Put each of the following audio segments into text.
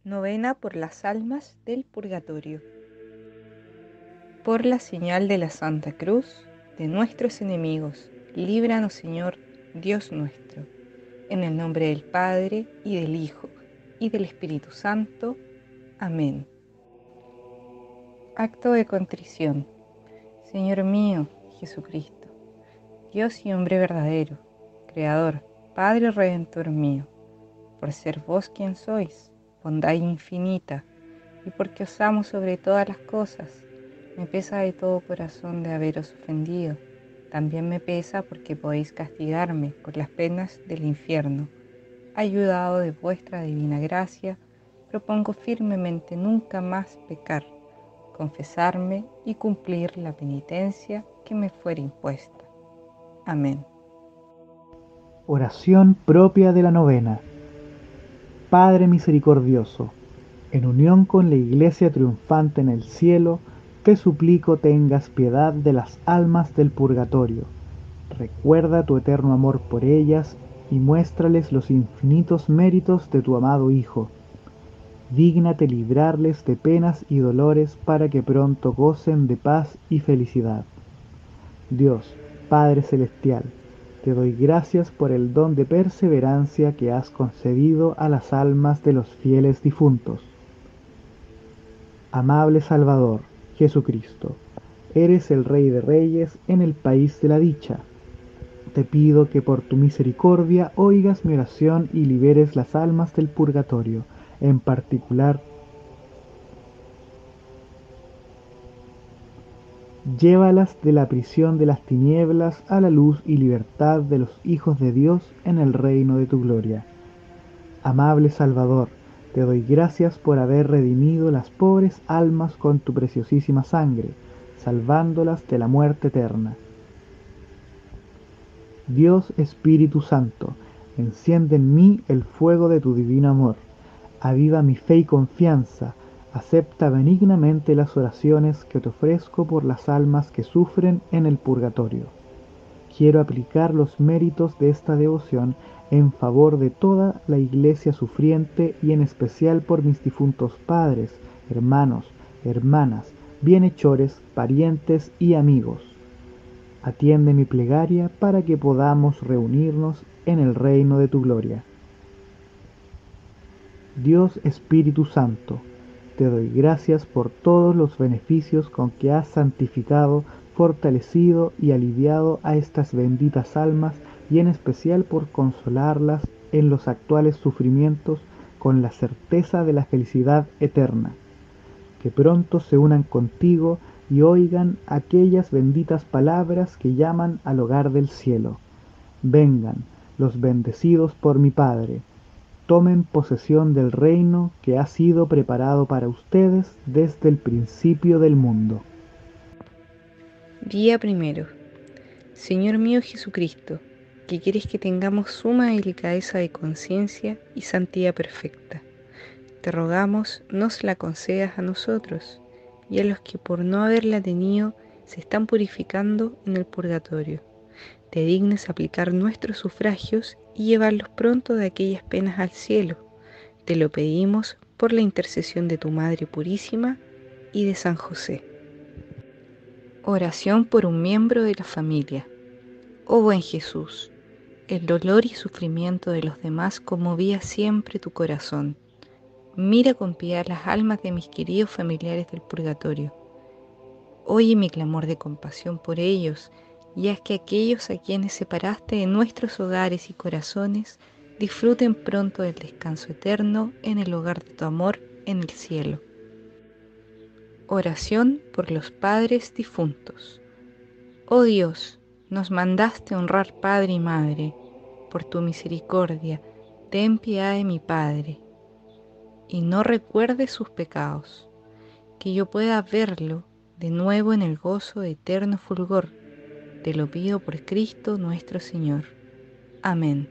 Novena por las almas del purgatorio. Por la señal de la Santa Cruz de nuestros enemigos, líbranos, Señor, Dios nuestro. En el nombre del Padre, y del Hijo, y del Espíritu Santo. Amén. Acto de contrición. Señor mío, Jesucristo, Dios y hombre verdadero, Creador, Padre Redentor mío, por ser vos quien sois, bondad infinita, y porque os amo sobre todas las cosas, me pesa de todo corazón de haberos ofendido. También me pesa porque podéis castigarme con las penas del infierno. Ayudado de vuestra divina gracia, propongo firmemente nunca más pecar, confesarme y cumplir la penitencia que me fuere impuesta. Amén. Oración propia de la novena. Padre misericordioso, en unión con la Iglesia triunfante en el cielo, te suplico tengas piedad de las almas del purgatorio. Recuerda tu eterno amor por ellas y muéstrales los infinitos méritos de tu amado Hijo. Dígnate librarles de penas y dolores para que pronto gocen de paz y felicidad. Dios, Padre Celestial, te doy gracias por el don de perseverancia que has concedido a las almas de los fieles difuntos. Amable Salvador, Jesucristo, eres el Rey de Reyes en el país de la dicha. Te pido que por tu misericordia oigas mi oración y liberes las almas del purgatorio, en particular, llévalas de la prisión de las tinieblas a la luz y libertad de los hijos de Dios en el reino de tu gloria. Amable Salvador, te doy gracias por haber redimido las pobres almas con tu preciosísima sangre, salvándolas de la muerte eterna. Dios Espíritu Santo, enciende en mí el fuego de tu divino amor, aviva mi fe y confianza, acepta benignamente las oraciones que te ofrezco por las almas que sufren en el purgatorio. Quiero aplicar los méritos de esta devoción en favor de toda la Iglesia sufriente y en especial por mis difuntos padres, hermanos, hermanas, bienhechores, parientes y amigos. Atiende mi plegaria para que podamos reunirnos en el reino de tu gloria. Dios Espíritu Santo, te doy gracias por todos los beneficios con que has santificado, fortalecido y aliviado a estas benditas almas y en especial por consolarlas en los actuales sufrimientos con la certeza de la felicidad eterna. Que pronto se unan contigo y oigan aquellas benditas palabras que llaman al hogar del cielo. Vengan los bendecidos por mi Padre, tomen posesión del reino que ha sido preparado para ustedes desde el principio del mundo. Día primero. Señor mío Jesucristo, que quieres que tengamos suma delicadeza de conciencia y santidad perfecta, te rogamos nos la concedas a nosotros y a los que por no haberla tenido se están purificando en el purgatorio. Te dignes aplicar nuestros sufragios y llevarlos pronto de aquellas penas al cielo. Te lo pedimos por la intercesión de tu Madre Purísima y de San José. Oración por un miembro de la familia. Oh buen Jesús, el dolor y sufrimiento de los demás conmovía siempre tu corazón. Mira con piedad las almas de mis queridos familiares del purgatorio. Oye mi clamor de compasión por ellos, y haz que aquellos a quienes separaste de nuestros hogares y corazones disfruten pronto del descanso eterno en el hogar de tu amor en el cielo. Oración por los padres difuntos. Oh Dios, nos mandaste honrar padre y madre. Por tu misericordia, ten piedad de mi padre, y no recuerdes sus pecados, que yo pueda verlo de nuevo en el gozo de eterno fulgor. Te lo pido por Cristo nuestro Señor. Amén.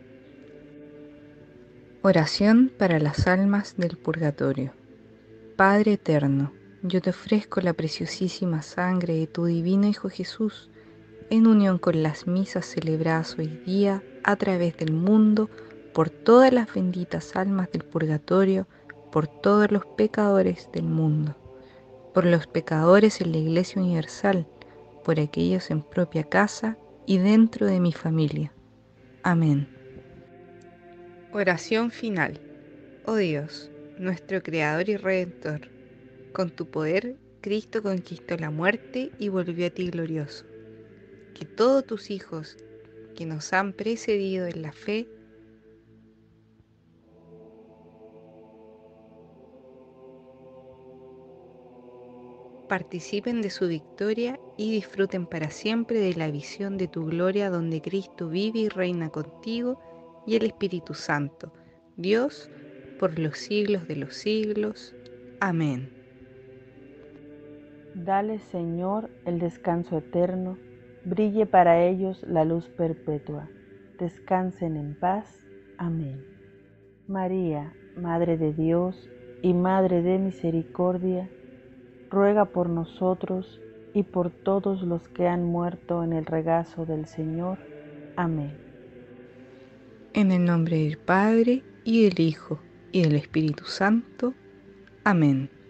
Oración para las almas del purgatorio. Padre eterno, yo te ofrezco la preciosísima sangre de tu divino Hijo Jesús, en unión con las misas celebradas hoy día a través del mundo por todas las benditas almas del purgatorio, por todos los pecadores del mundo, por los pecadores en la Iglesia Universal, por aquellos en propia casa y dentro de mi familia. Amén. Oración final. Oh Dios, nuestro Creador y Redentor, con tu poder, Cristo conquistó la muerte y volvió a ti glorioso. Que todos tus hijos que nos han precedido en la fe participen de su victoria y disfruten para siempre de la visión de tu gloria donde Cristo vive y reina contigo y el Espíritu Santo, Dios, por los siglos de los siglos. Amén. Dale, Señor, el descanso eterno, brille para ellos la luz perpetua. Descansen en paz. Amén. María, Madre de Dios y Madre de Misericordia, ruega por nosotros y por todos los que han muerto en el regazo del Señor. Amén. En el nombre del Padre, y del Hijo, y del Espíritu Santo. Amén.